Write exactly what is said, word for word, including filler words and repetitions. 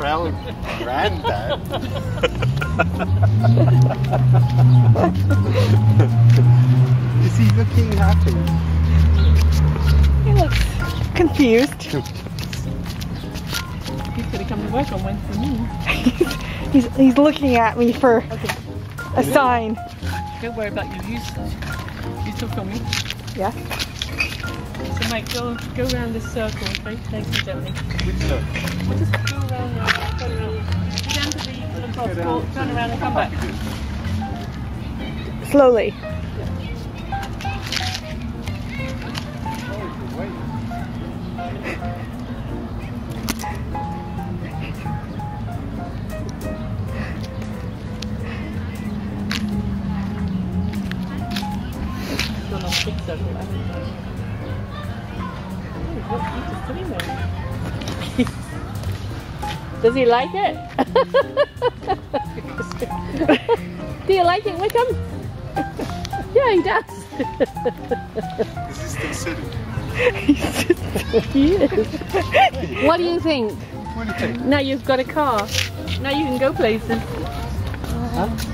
proud granddad. Is he looking happy? He looks confused. He's going to come to work on Wednesday morning. he's, he's looking at me for Okay. a sign. Don't worry about your use. You still filming? Yeah. So mate, go go around this circle, okay? Thanks and gently. Which look? We'll just go around now. Go around. Go down to the little passport, turn around and come back. Slowly. Still not big circle, I think. Oh, what? You just sitting there. Does he like it? Do you like it, Wickham? Yeah, he does. Is he still sitting? He is. What do you think? What do you think? Now you've got a car. Now you can go places. Huh?